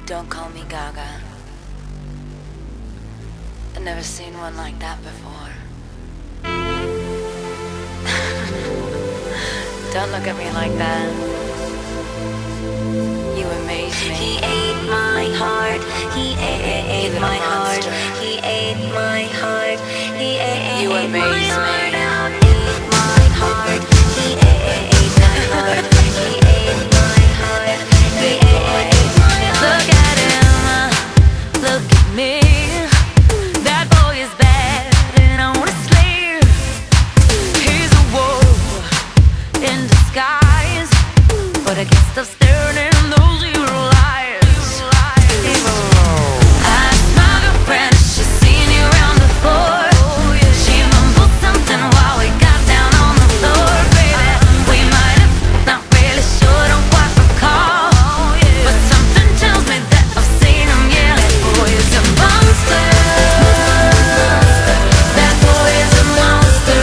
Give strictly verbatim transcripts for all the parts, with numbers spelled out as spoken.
Don't call me Gaga. I've never seen one like that before. Don't look at me like that. You amaze me. He ate my heart. He ate my heart. He ate my heart. He ate You amaze me. Ate my heart. He ate my heart. He ate my heart. He ate my heart. Look at him. Look at me. That boy is bad and I wanna slay. He's a wolf in disguise, but I can't stop staring in those evil eyes. I asked my girlfriend if she's seen you around before. She mumbled something while we got down on the floor. Baby, we might have, not really sure, don't quite recall, but something tells me that I've seen him. Yeah, that boy is a monster. That boy is a monster.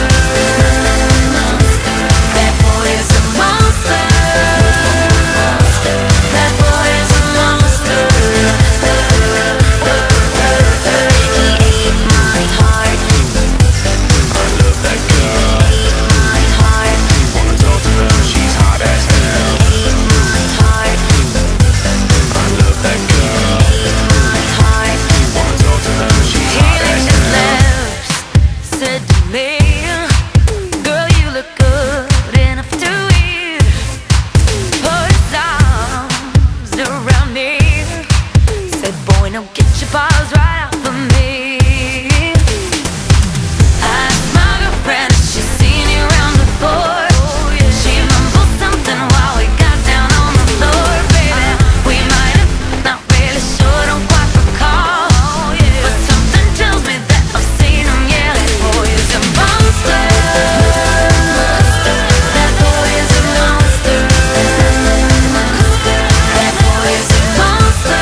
That boy is a monster. That boy is a monster. He ate my heart. I love that girl. Ate my heart. Wanna talk to her, she's hot as hell. Ate my heart. I love that girl. Ate my heart. Wanna talk to her, she's He hot as licked his hell. lips, said to me, girl, you look good enough to eat. Put his arms around me, said, boy, now get your paws right off of me. I asked my girlfriend if she's seen you around before. She mumbled something while we got down on the floor. Baby, we might have, not really sure, don't quite recall, but something tells me that I've seen him. Yeah, that boy is a monster. That boy is a monster. That boy is a monster.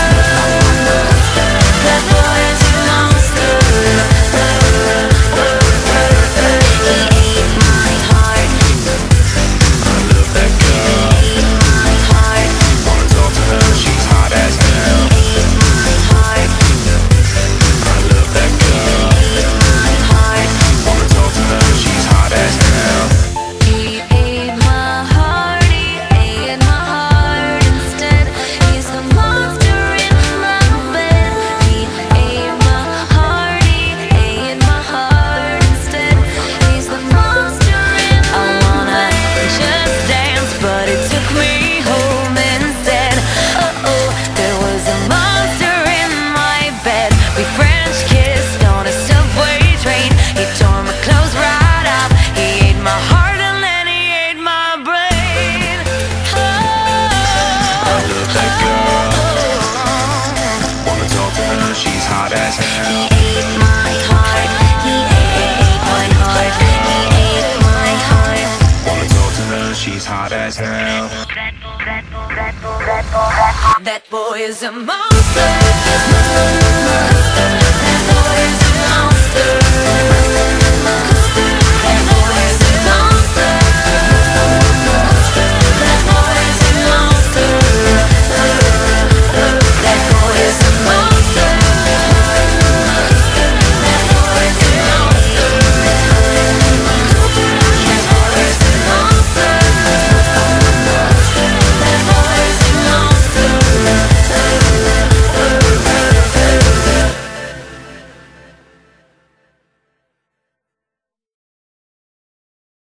That boy is a monster. He ate my heart. I love that girl. Ate my heart. Wanna talk to her, she's hot as hell. Ate my heart. I love that girl. Ate my heart. Wanna talk to her, she's hot as hell. He ate my heart, he ate my heart instead. He's the monster in my bed. He ate my heart, he ate my heart instead. He's the monster in my bed. I wanna just dance, but it took me home instead. Uh oh, there was a monster in my bed. We French kissed on a subway train. He tore my clothes right off. He ate my heart and then he ate my brain. Oh. I love that girl. Wanna talk to her, she's hot as He hell. ate my heart. He ate my heart. He ate my heart. Wanna talk to her, she's hot as hell. That boy is a monster.